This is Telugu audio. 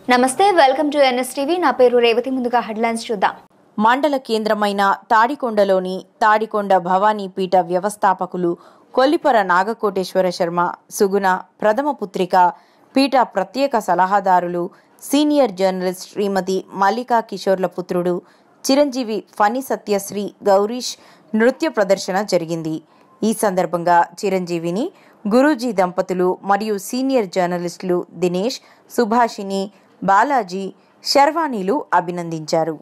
నమస్తే, వెల్కమ్ టు ఎన్ఎస్టీవీ. నా పేరు రేవతి. ముందుగా హెడ్లైన్స్ చూద్దాం. మండల కేంద్రమైన తాడికొండలోని తాడికొండ భవానీ పీఠ వ్యవస్థాపకులు కొల్లిపర నాగకోటేశ్వర శర్మ సుగుణ ప్రథమ పుత్రిక, పీఠ ప్రత్యేక సలహాదారులు, సీనియర్ జర్నలిస్ట్ శ్రీమతి మల్లికా కిషోర్ల పుత్రుడు చిరంజీవి ఫణి సత్యశ్రీ గౌరీష్ నృత్య ప్రదర్శన జరిగింది. ఈ సందర్భంగా చిరంజీవిని గురూజీ దంపతులు మరియు సీనియర్ జర్నలిస్టులు దినేష్, సుభాషిని, బాలాజీ, శర్వాణీలు అభినందించారు.